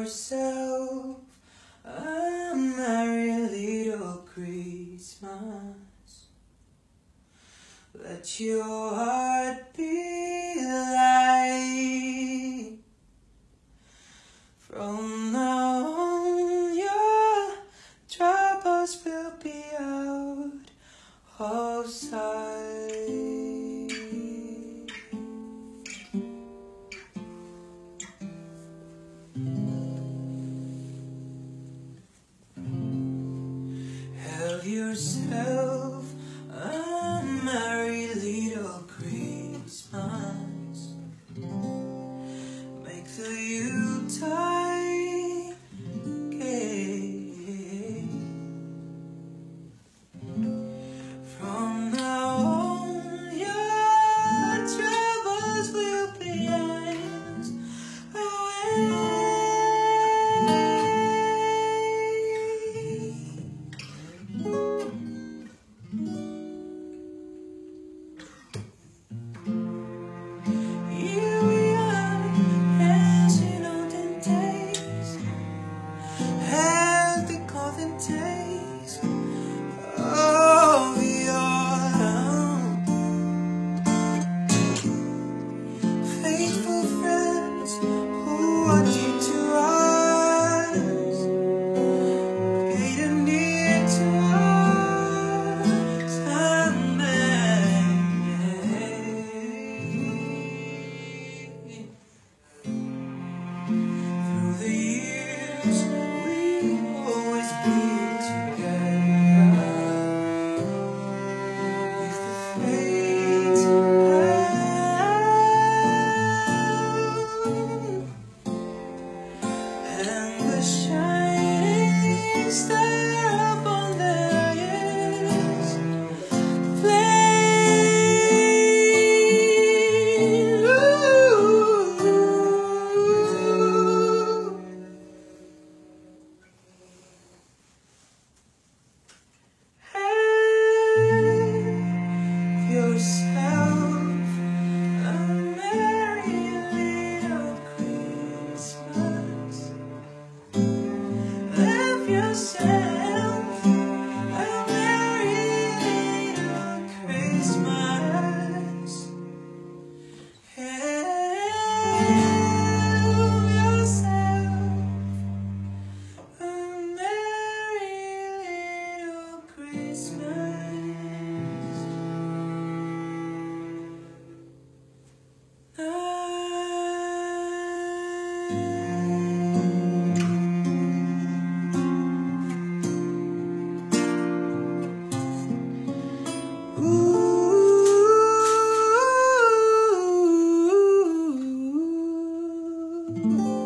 yourself a merry little Christmas. Let your heart be light. From now on your troubles will be out of sight. Have yourself a merry little Christmas. Make the Yuletide gay. From now on your troubles will be eyes away. Here we are, dancing olden days, have the golden days of the autumn. Faithful friends who are dear to us, greater near to us, someday. Through the years, we've always been together. If the fates and the shining star upon the highest flame. Have yourself a merry little Christmas. Have yourself a merry little Christmas. Have yourself a merry little Christmas. Ooh.